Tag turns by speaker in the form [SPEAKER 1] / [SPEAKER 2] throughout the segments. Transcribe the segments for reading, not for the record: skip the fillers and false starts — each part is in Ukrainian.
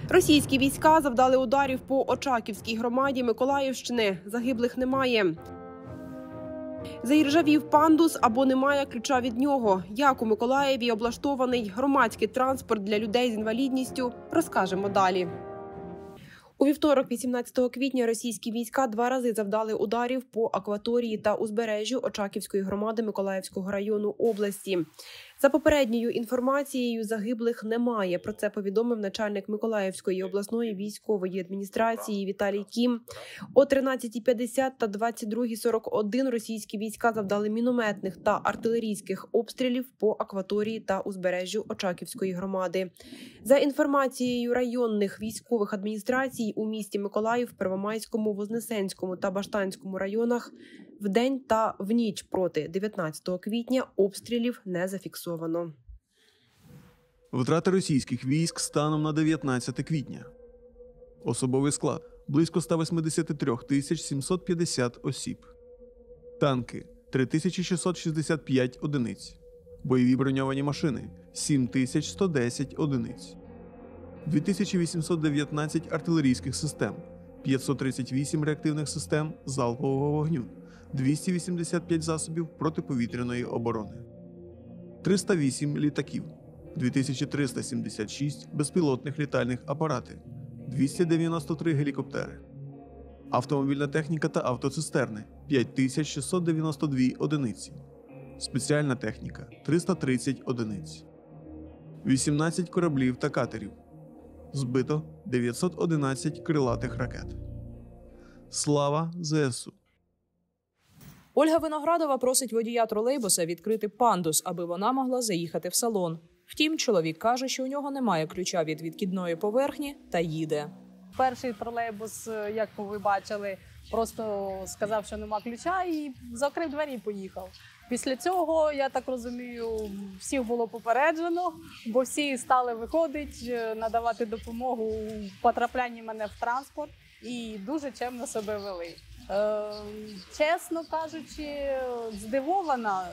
[SPEAKER 1] Російські війська завдали ударів по Очаківській громаді Миколаївщини. Загиблих немає. Заіржавів пандус або немає ключа від нього. Як у Миколаєві облаштований громадський транспорт для людей з інвалідністю, розкажемо далі. У вівторок, 18 квітня, російські війська 2 рази завдали ударів по акваторії та узбережжю Очаківської громади Миколаївського району області. За попередньою інформацією, загиблих немає. Про це повідомив начальник Миколаївської обласної військової адміністрації Віталій Кім. О 13:50 та 22:41 російські війська завдали мінометних та артилерійських обстрілів по акваторії та узбережжю Очаківської громади. За інформацією районних військових адміністрацій, у місті Миколаїв, Первомайському, Вознесенському та Баштанському районах вдень та в ніч проти 19 квітня обстрілів не зафіксовано.
[SPEAKER 2] Втрати російських військ станом на 19 квітня. Особовий склад – близько 183 750 осіб. Танки – 3665 одиниць. Бойові броньовані машини – 7110 одиниць. 2819 артилерійських систем, 538 реактивних систем залпового вогню, 285 засобів протиповітряної оборони, 308 літаків, 2376 безпілотних літальних апарати, 293 гелікоптери, автомобільна техніка та автоцистерни – 5692 одиниці, спеціальна техніка – 330 одиниць, 18 кораблів та катерів, збито 911 крилатих ракет. Слава ЗСУ!
[SPEAKER 3] Ольга Виноградова просить водія тролейбуса відкрити пандус, аби вона могла заїхати в салон. Втім, чоловік каже, що у нього немає ключа від відкидної поверхні та їде.
[SPEAKER 4] Перший тролейбус, як ви бачили, просто сказав, що нема ключа і закрив двері і поїхав. Після цього, я так розумію, всіх було попереджено, бо всі стали виходити, надавати допомогу у потраплянні мене в транспорт і дуже чемно себе вели. Чесно кажучи, здивована,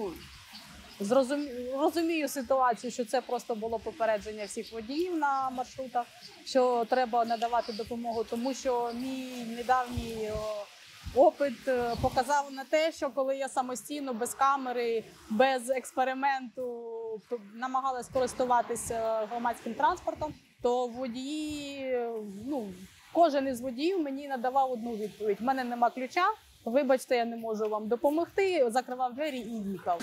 [SPEAKER 4] розумію ситуацію, що це просто було попередження всіх водіїв на маршрутах, що треба надавати допомогу, тому що мій недавній опит показав на те, що коли я самостійно, без камери, без експерименту намагалась користуватися громадським транспортом, то водії, кожен із водіїв мені надавав одну відповідь: в мене нема ключа, вибачте, я не можу вам допомогти, закривав двері і їхав.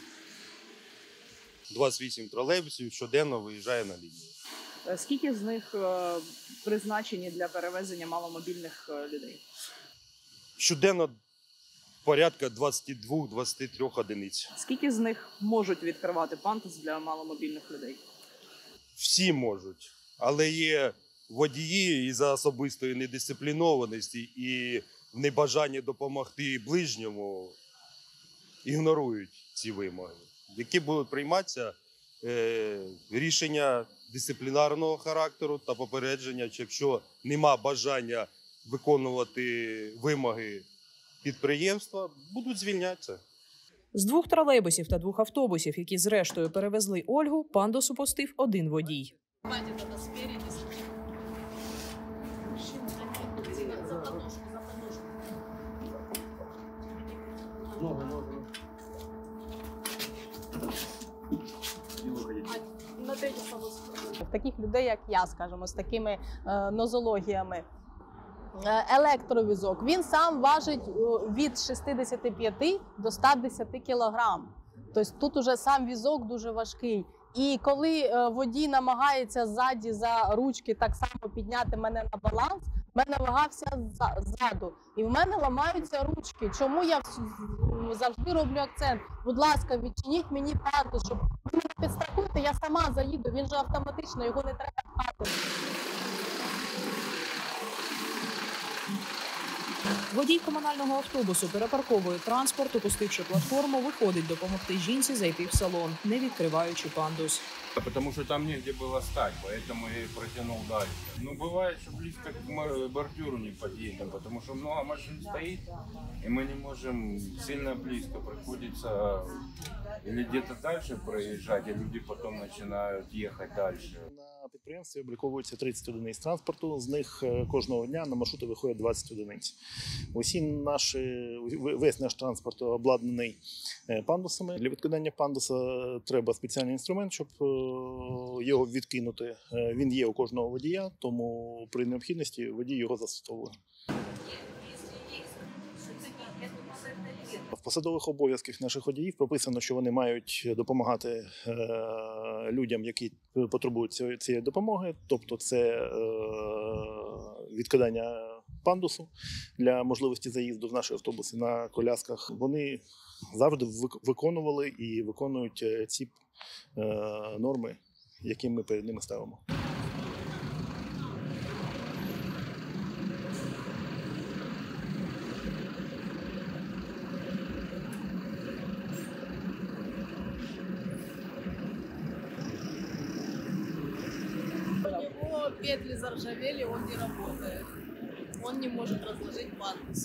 [SPEAKER 5] 28 тролейбусів щоденно виїжджає на лінію.
[SPEAKER 6] Скільки з них призначені для перевезення маломобільних людей?
[SPEAKER 5] Щоденно порядка 22-23 одиниць.
[SPEAKER 6] Скільки з них можуть відкривати пандус для маломобільних людей?
[SPEAKER 5] Всі можуть, але є водії із-за особистої недисциплінованості і небажання допомогти ближньому ігнорують ці вимоги, які будуть прийматися рішення дисциплінарного характеру та попередження, якщо нема бажання виконувати вимоги підприємства, будуть звільнятися.
[SPEAKER 3] З 2 тролейбусів та 2 автобусів, які зрештою перевезли Ольгу, пандус упустив один водій.
[SPEAKER 4] Таких людей, як я, скажімо, з такими нозологіями. Електровізок, він сам важить від 65 до 110 кілограм. Тобто тут уже сам візок дуже важкий. І коли водій намагається ззаді за ручки так само підняти мене на баланс, в мене вага вся ззаду. І в мене ламаються ручки. Чому я завжди роблю акцент? Будь ласка, відчиніть мені пандус, щоб ви мене підстрахуйте, я сама заїду, він же автоматично, його не треба пхати.
[SPEAKER 3] Водій комунального автобусу перепарковує транспорт, опустивши платформу, виходить допомогти жінці зайти в салон, не відкриваючи пандус.
[SPEAKER 7] Потому что там негде было стать, поэтому я и протянул дальше. Ну, бывает, что близко к бордюру не подъедем, потому что много машин стоит, и мы не можем сильно близко. Приходится или где-то дальше проезжать, и люди потом начинают ехать дальше.
[SPEAKER 8] підприємстві обліковується 30 одиниць транспорту, з них кожного дня на маршрути виходить 20 одиниць. Весь наш транспорт обладнаний пандусами. Для відкидання пандуса треба спеціальний інструмент, щоб його відкинути. Він є у кожного водія, тому при необхідності водій його застосовує. В посадових обов'язках наших водіїв прописано, що вони мають допомагати людям, які потребують цієї допомоги, тобто це відкидання пандусу для можливості заїзду в наші автобуси на колясках. Вони завжди виконували і виконують ці норми, які ми перед ними ставимо.
[SPEAKER 9] Петли заржавели, он не работает. Он не может разложить пандус.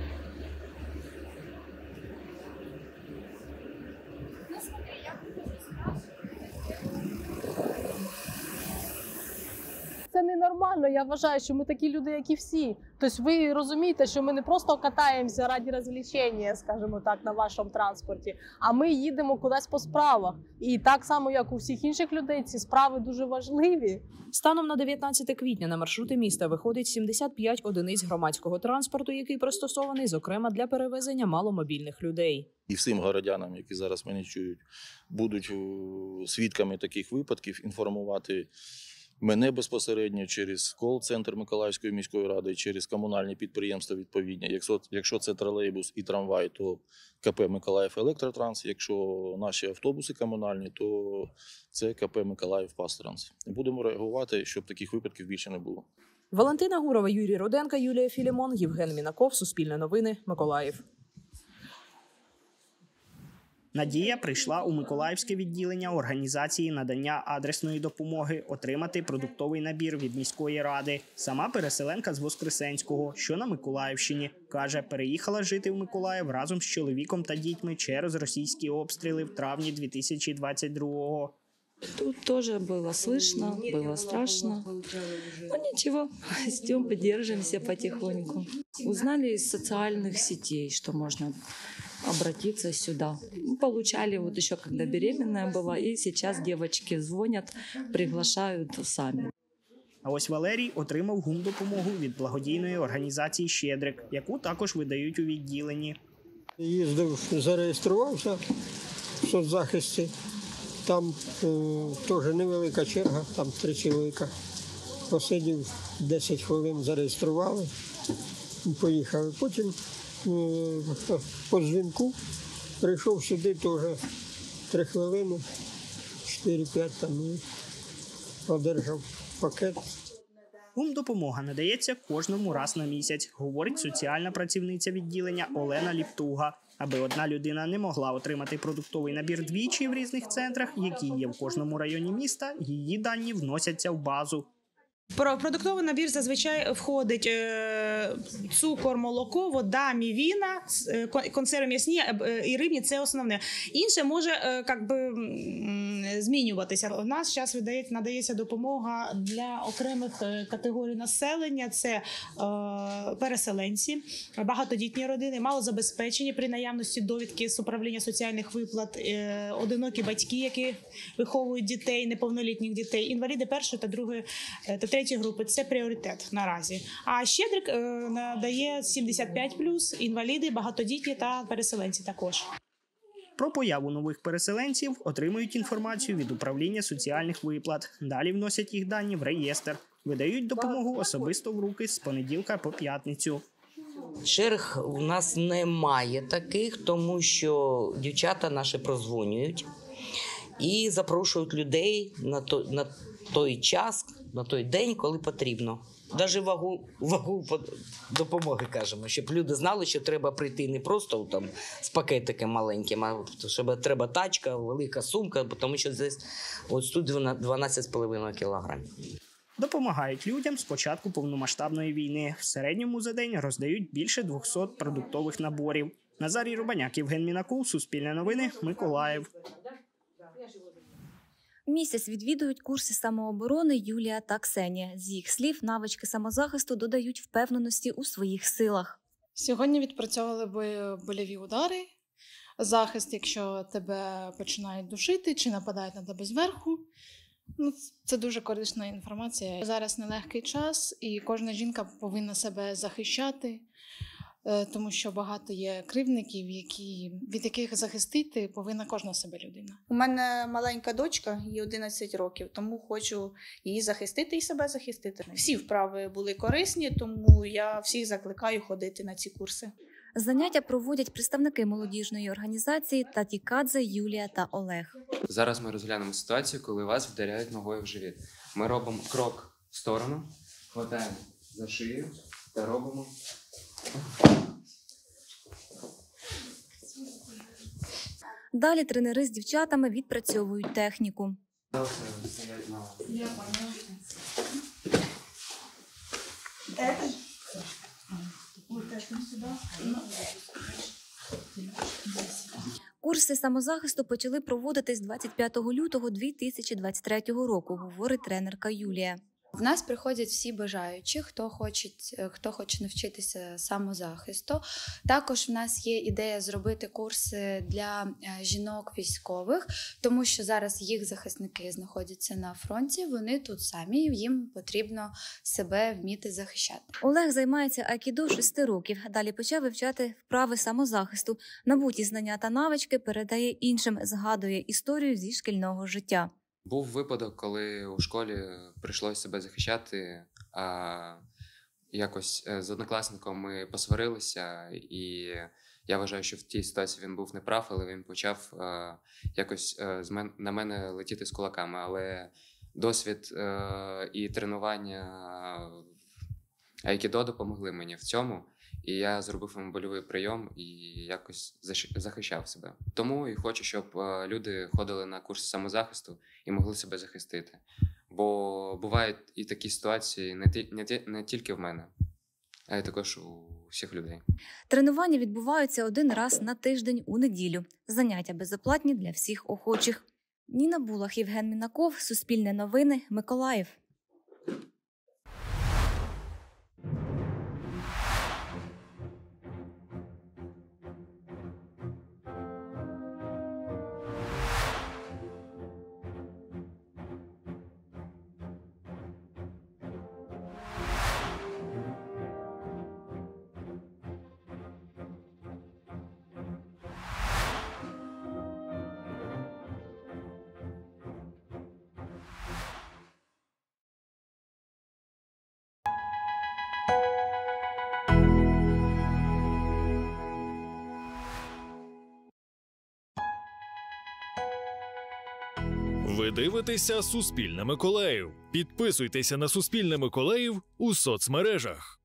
[SPEAKER 4] Це ненормально. Я вважаю, що ми такі люди, як і всі. Тобто ви розумієте, що ми не просто катаємося раді розвлечення, скажімо так, на вашому транспорті, а ми їдемо кудись по справах. І так само, як у всіх інших людей, ці справи дуже важливі.
[SPEAKER 3] Станом на 19 квітня на маршрути міста виходить 75 одиниць громадського транспорту, який пристосований, зокрема, для перевезення маломобільних людей.
[SPEAKER 10] І всім городянам, які зараз мене чують, будуть свідками таких випадків, інформувати мене безпосередньо через кол-центр Миколаївської міської ради, через комунальні підприємства відповідні. Якщо це тролейбус і трамвай, то КП «Миколаїв Електротранс». Якщо наші автобуси комунальні, то це КП «Миколаїв Пастранс». Будемо реагувати, щоб таких випадків більше не було.
[SPEAKER 3] Валентина Гурова, Юрій Руденко, Юлія Філімон, Євген Мінаков, Суспільне новини, Миколаїв.
[SPEAKER 11] Надія прийшла у Миколаївське відділення організації надання адресної допомоги отримати продуктовий набір від міської ради. Сама переселенка з Воскресенського, що на Миколаївщині. Каже, переїхала жити в Миколаїв разом з чоловіком та дітьми через російські обстріли в травні 2022-го.
[SPEAKER 12] Тут тоже было слышно, было страшно. Но ничего, идем, поддерживаемся потихоньку. Узнали из социальных сетей, что можно обратиться сюда. Получали вот еще, когда беременная была, и сейчас девочки звонят, приглашают сами.
[SPEAKER 11] А ось Валерій отримав гумдопомогу від благодійної організації «Щедрик», яку також видають у відділенні.
[SPEAKER 13] Їздив, зареєструвався в соцзахисті. Там теж невелика черга, там 3 чоловіка. Посидів 10 хвилин, зареєстрували, поїхали. Потім по дзвінку прийшов сюди теж 3 хвилини, 4-5 там і одержав пакет.
[SPEAKER 11] Гумдопомога надається кожному раз на місяць, говорить соціальна працівниця відділення Олена Ліптуга. Аби одна людина не могла отримати продуктовий набір двічі в різних центрах, які є в кожному районі міста, її дані вносяться в базу.
[SPEAKER 14] Про продуктовий набір зазвичай входить цукор, молоко, вода, мівіна, консерви м'ясні і рибні – це основне. Інше може змінюватися. У нас зараз надається допомога для окремих категорій населення. Це переселенці, багатодітні родини, малозабезпечені при наявності довідки з управління соціальних виплат, одинокі батьки, які виховують дітей, неповнолітніх дітей, інваліди першої та другої та третьої групи – це пріоритет наразі. А Щедрик надає 75+, інваліди, багатодітні та переселенці також.
[SPEAKER 11] Про появу нових переселенців отримують інформацію від управління соціальних виплат. Далі вносять їх дані в реєстр. Видають допомогу особисто в руки з понеділка по п'ятницю.
[SPEAKER 15] Черг у нас немає таких, тому що дівчата наші прозвонюють і запрошують людей на той час, на той день, коли потрібно. Навіть вагу допомоги кажемо, щоб люди знали, що треба прийти не просто там з пакетиком маленьким, а щоб треба тачка, велика сумка, тому що ось тут 12,5 кілограмів.
[SPEAKER 11] Допомагають людям з початку повномасштабної війни. В середньому за день роздають більше 200 продуктових наборів. Назарій Рубаняк, Євген Мінаков, Суспільне новини, Миколаїв.
[SPEAKER 16] Місяць відвідують курси самооборони Юлія та Ксенія. З їх слів, навички самозахисту додають впевненості у своїх силах.
[SPEAKER 17] Сьогодні відпрацьовували больові удари, захист, якщо тебе починають душити чи нападають на тебе зверху. Це дуже корисна інформація. Зараз нелегкий час, і кожна жінка повинна себе захищати, тому що багато є кривдників, від яких захистити повинна кожна себе людина.
[SPEAKER 18] У мене маленька дочка, їй 11 років, тому хочу її захистити і себе захистити. Всі вправи були корисні, тому я всіх закликаю ходити на ці курси.
[SPEAKER 16] Заняття проводять представники молодіжної організації Татікадзе, Юлія та Олег.
[SPEAKER 19] Зараз ми розглянемо ситуацію, коли вас вдаряють ногою в живіт. Ми робимо крок в сторону, хватаємо за шию та робимо.
[SPEAKER 16] Далі тренери з дівчатами відпрацьовують техніку. Курси самозахисту почали проводити з 25 лютого 2023 року, говорить тренерка Юлія.
[SPEAKER 20] В нас приходять всі бажаючі, хто хоче навчитися самозахисту. Також в нас є ідея зробити курси для жінок військових, тому що зараз їх захисники знаходяться на фронті, вони тут самі, їм потрібно себе вміти захищати.
[SPEAKER 16] Олег займається айкідо 6 років, далі почав вивчати вправи самозахисту. Набуті знання та навички передає іншим, згадує історію зі шкільного життя.
[SPEAKER 19] Був випадок, коли у школі прийшлося себе захищати, а якось з однокласником ми посварилися, і я вважаю, що в тій ситуації він був неправ, але він почав якось на мене летіти з кулаками. Але досвід і тренування айкідо допомогли мені в цьому, і я зробив йому больовий прийом і якось захищав себе. Тому і хочу, щоб люди ходили на курси самозахисту і могли себе захистити. Бо бувають і такі ситуації не тільки в мене, а й також у всіх людей.
[SPEAKER 16] Тренування відбуваються 1 раз на тиждень у неділю. Заняття безоплатні для всіх охочих. Ніна Булах, Євген Мінаков, Суспільне новини, Миколаїв.
[SPEAKER 21] Ви дивитеся «Суспільне Миколаїв». Підписуйтеся на «Суспільне Миколаїв» у соцмережах.